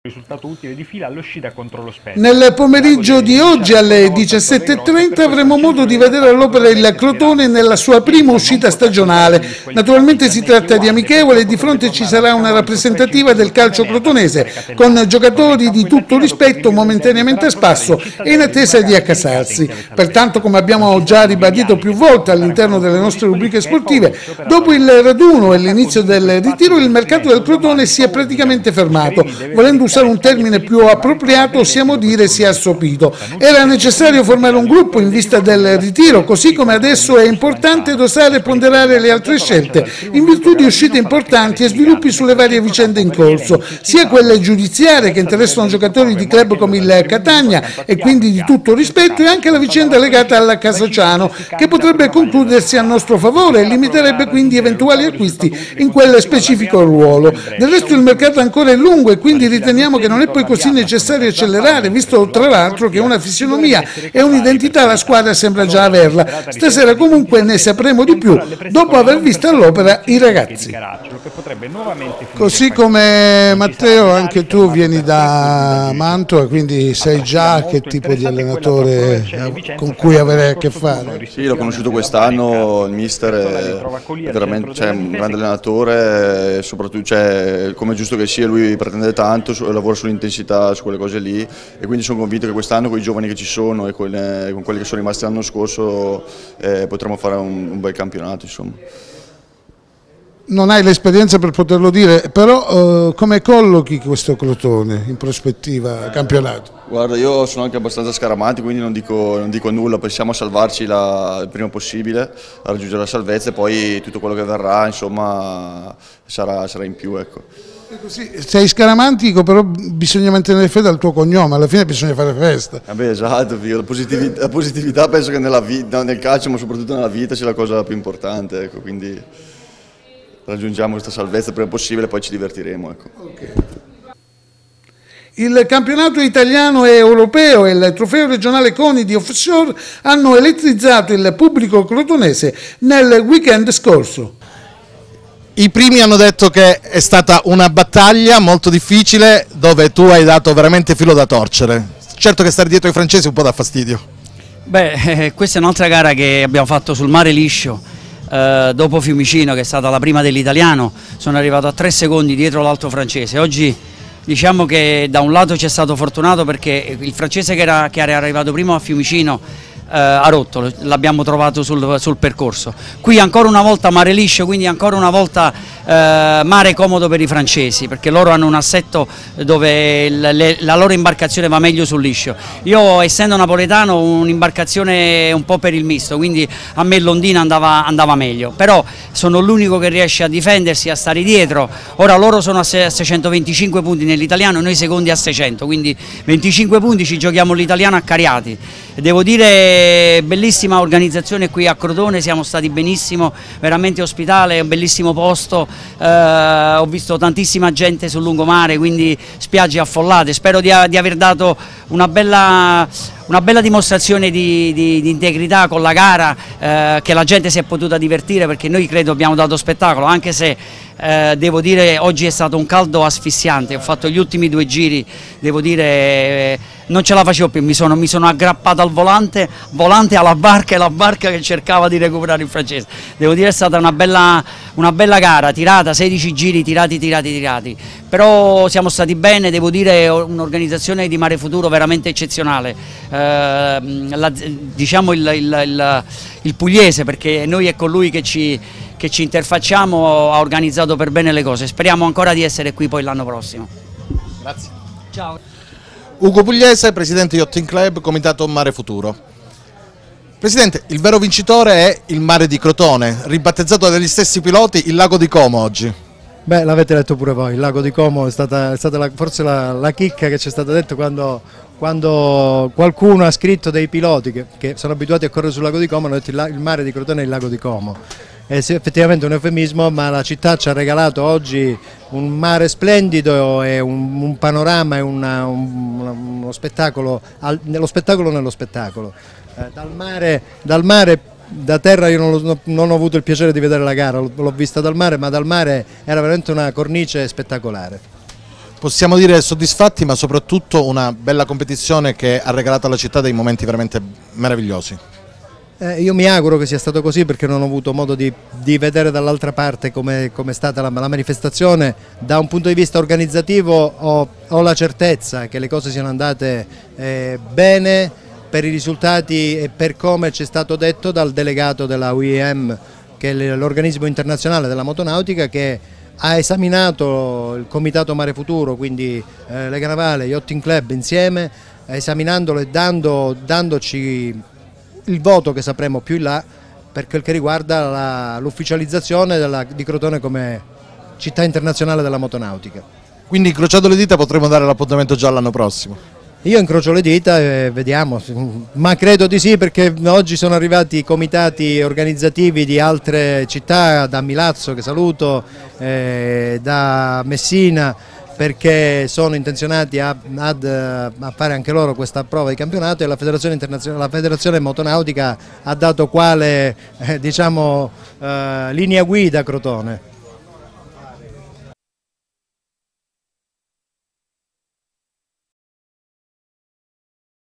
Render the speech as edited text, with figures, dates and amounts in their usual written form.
risultato utile di fila all'uscita contro lo Spezia. Nel pomeriggio di oggi alle 17:30 avremo modo di vedere all'opera il Crotone nella sua prima uscita stagionale. Naturalmente si tratta di amichevole e di fronte ci sarà una rappresentativa del calcio crotonese con giocatori di tutto rispetto momentaneamente a spasso e in attesa di accasarsi. Pertanto, come abbiamo già ribadito più volte all'interno delle nostre rubriche sportive, dopo il raduno e l'inizio del ritiro il mercato del Crotone si è praticamente fermato. Volendo usare un termine più appropriato, possiamo dire si è assopito. Era necessario formare un gruppo in vista del ritiro, così come adesso è importante dosare e ponderare le altre scelte, in virtù di uscite importanti e sviluppi sulle varie vicende in corso, sia quelle giudiziarie che interessano giocatori di club come il Catania e quindi di tutto rispetto, e anche la vicenda legata alla Casociano, che potrebbe concludersi a nostro favore e limiterebbe quindi eventuali acquisti in quel specifico ruolo. Del resto il mercato ancora è lungo e quindi riteniamo che non è poi così necessario accelerare, visto tra l'altro che una fisionomia e un'identità la squadra sembra già averla. Stasera comunque ne sapremo di più dopo aver visto all'opera i ragazzi. Così come Matteo, anche tu vieni da Mantova, quindi sai già che tipo di allenatore con cui avere a che fare. Sì, l'ho conosciuto quest'anno, il mister è veramente un grande allenatore, soprattutto come è giusto che sia, lui pretende tanto, lavora sull'intensità, su quelle cose lì, e quindi sono convinto che quest'anno con i giovani che ci sono e con quelli che sono rimasti l'anno scorso potremo fare un bel campionato, insomma. Non hai l'esperienza per poterlo dire, però come collochi questo Crotone in prospettiva campionato? Guarda, io sono anche abbastanza scaramantico, quindi non dico nulla, pensiamo a salvarci il prima possibile, a raggiungere la salvezza, e poi tutto quello che verrà, insomma, sarà in più, ecco. Così, sei scaramantico, però bisogna mantenere fede al tuo cognome, alla fine bisogna fare festa. Esatto, la positività penso che nel calcio, ma soprattutto nella vita, sia la cosa più importante, ecco, quindi raggiungiamo questa salvezza il prima possibile e poi ci divertiremo, ecco. Okay. Il campionato italiano e europeo e il trofeo regionale CONI di offshore hanno elettrizzato il pubblico crotonese nel weekend scorso. I primi hanno detto che è stata una battaglia molto difficile dove tu hai dato veramente filo da torcere. Certo che stare dietro ai francesi un po' dà fastidio. Questa è un'altra gara che abbiamo fatto sul mare liscio, dopo Fiumicino, che è stata la prima dell'italiano. Sono arrivato a 3 secondi dietro l'altro francese. Oggi diciamo che da un lato ci è stato fortunato perché il francese che era arrivato prima a Fiumicino ha rotto, l'abbiamo trovato sul percorso. Qui ancora una volta mare liscio, quindi ancora una volta mare comodo per i francesi, perché loro hanno un assetto dove la loro imbarcazione va meglio sul liscio. Io, essendo napoletano, un'imbarcazione un po' per il misto, quindi a me l'ondina andava meglio, però sono l'unico che riesce a difendersi, a stare dietro. Ora loro sono a 625 punti nell'italiano, noi secondi a 600, quindi 25 punti, ci giochiamo l'italiano a Cariati. Devo dire, bellissima organizzazione qui a Crotone, siamo stati benissimo, veramente ospitale, un bellissimo posto, ho visto tantissima gente sul lungomare, quindi spiagge affollate. Spero di aver dato una bella dimostrazione di integrità con la gara, che la gente si è potuta divertire, perché noi credo abbiamo dato spettacolo, anche se devo dire oggi è stato un caldo asfissiante. Ho fatto gli ultimi 2 giri, devo dire non ce la facevo più, mi sono aggrappato al volante alla barca, e la barca che cercava di recuperare il francese. Devo dire è stata una bella gara, tirata, 16 giri tirati, però siamo stati bene, devo dire un'organizzazione di Mare Futuro veramente eccezionale. Diciamo il pugliese, perché noi è con lui che ci interfacciamo, ha organizzato per bene le cose. Speriamo ancora di essere qui poi l'anno prossimo. Grazie. Ciao. Ugo Pugliese, presidente Yachting Club, comitato Mare Futuro. Presidente, il vero vincitore è il mare di Crotone, ribattezzato dagli stessi piloti il lago di Como oggi. L'avete detto pure voi, il lago di Como è stata forse la chicca che ci è stata detta quando qualcuno ha scritto dei piloti che sono abituati a correre sul lago di Como, hanno detto il mare di Crotone è il lago di Como. È effettivamente un eufemismo, ma la città ci ha regalato oggi un mare splendido e un panorama e uno spettacolo, nello spettacolo. Dal mare, da terra io non ho avuto il piacere di vedere la gara, l'ho vista dal mare, ma dal mare era veramente una cornice spettacolare. Possiamo dire soddisfatti, ma soprattutto una bella competizione che ha regalato alla città dei momenti veramente meravigliosi. Io mi auguro che sia stato così, perché non ho avuto modo di vedere dall'altra parte come è stata la manifestazione. Da un punto di vista organizzativo ho la certezza che le cose siano andate bene per i risultati e per come ci è stato detto dal delegato della UIM, che è l'organismo internazionale della motonautica, che ha esaminato il Comitato Mare Futuro, quindi Lega Navale, Yachting Club insieme, esaminandolo e dandoci il voto che sapremo più in là per quel che riguarda l'ufficializzazione di Crotone come città internazionale della motonautica. Quindi, incrociato le dita, potremo dare l'appuntamento già l'anno prossimo? Io incrocio le dita e vediamo, ma credo di sì, perché oggi sono arrivati i comitati organizzativi di altre città, da Milazzo, che saluto, da Messina, perché sono intenzionati a fare anche loro questa prova di campionato, e la Federazione Internazionale, la Federazione Motonautica ha dato quale linea guida a Crotone.